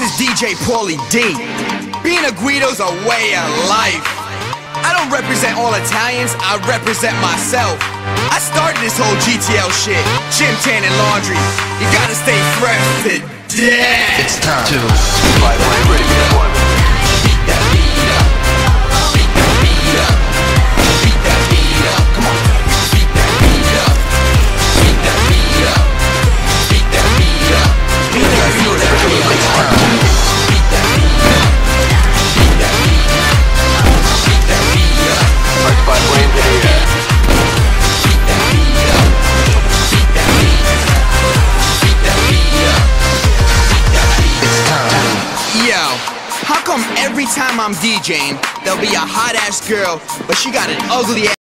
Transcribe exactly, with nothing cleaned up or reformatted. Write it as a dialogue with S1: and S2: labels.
S1: is D J Paulie D. Being a Guido's a way of life. I don't represent all Italians, I represent myself. I started this whole G T L shit, gym, tan, and laundry. You gotta stay fresh to death.
S2: It's time to five point radio one.
S1: Beat that beat up. Beat that beat up. Beat that beat up. Come on. Beat that beat up. Beat that beat up. Beat that beat up. Beat that beat up. Beat that beat up. Beat that beat up. Beat that beat up. Beat that beat up.
S2: Mark five point radio.
S1: Beat that beat up. Beat that beat up. Beat that beat up. Beat that beat up.
S2: It's time.
S1: Yo, how come every time I'm DJing, there'll be a hot ass girl, but she got an ugly ass